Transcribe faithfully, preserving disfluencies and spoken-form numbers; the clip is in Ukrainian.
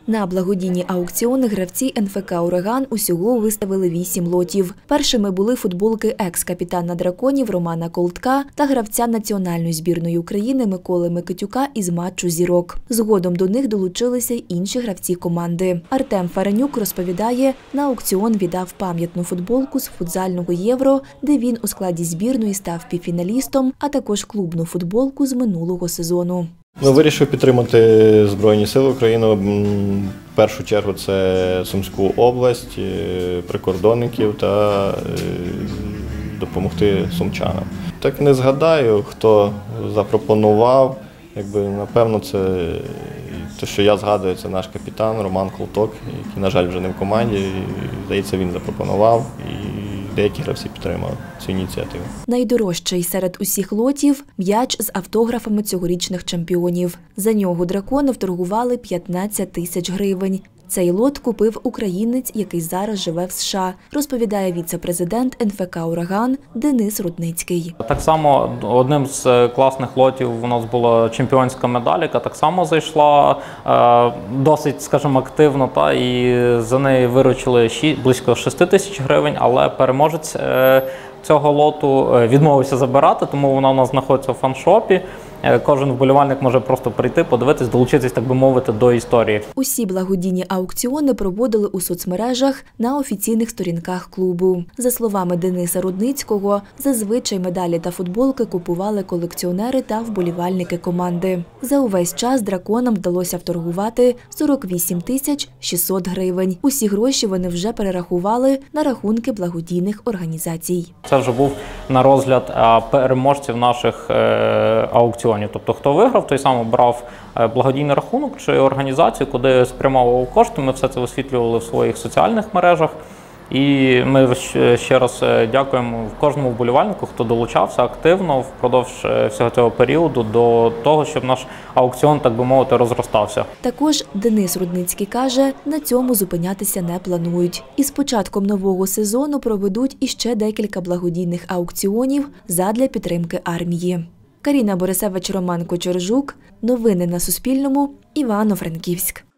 На благодійні аукціони гравці ен ефе ка «Ураган» усього виставили вісім лотів. Першими були футболки екс-капітана «Драконів» Романа Колтка та гравця національної збірної України Миколи Микитюка із матчу «Зірок». Згодом до них долучилися й інші гравці команди. Артем Фаренюк розповідає, на аукціон віддав пам'ятну футболку з футзального Євро, де він у складі збірної став півфіналістом, а також клубну футболку з минулого сезону. Ну, вирішив підтримати Збройні Сили України. В першу чергу це Сумську область, прикордонників та допомогти сумчанам. Так не згадаю, хто запропонував. Якби, напевно, це те, що я згадую, це наш капітан Роман Колток, який, на жаль, вже не в команді. І, здається, він запропонував. І деякі гравці підтримали цю ініціативу. Найдорожчий серед усіх лотів – м'яч з автографами цьогорічних чемпіонів. За нього «Дракони» вторгували п'ятнадцять тисяч гривень. Цей лот купив українець, який зараз живе в США, розповідає віце-президент ен ефе ка «Ураган» Денис Рудницький. Так само одним з класних лотів у нас була чемпіонська медаль, яка так само зайшла досить, скажімо, активно, та, і за неї виручили близько шести тисяч гривень, але переможець цього лоту відмовився забирати, тому вона у нас знаходиться в фан-шопі. Кожен вболівальник може просто прийти, подивитись, долучитись, так би мовити, до історії. Усі благодійні аукціони проводили у соцмережах на офіційних сторінках клубу. За словами Дениса Рудницького, зазвичай медалі та футболки купували колекціонери та вболівальники команди. За увесь час «Драконам» вдалося вторгувати сорок вісім тисяч шістсот гривень. Усі гроші вони вже перерахували на рахунки благодійних організацій. Це вже був на розгляд переможців наших аукціонів. Тобто, хто виграв, той сам обрав благодійний рахунок чи організацію, куди спрямовував кошти. Ми все це висвітлювали в своїх соціальних мережах. І ми ще раз дякуємо кожному вболівальнику, хто долучався активно впродовж всього цього періоду до того, щоб наш аукціон, так би мовити, розростався. Також Денис Рудницький каже, на цьому зупинятися не планують. І з початком нового сезону проведуть іще декілька благодійних аукціонів задля підтримки армії. Каріна Борисевич, Роман Кочержук. Новини на Суспільному. Івано-Франківськ.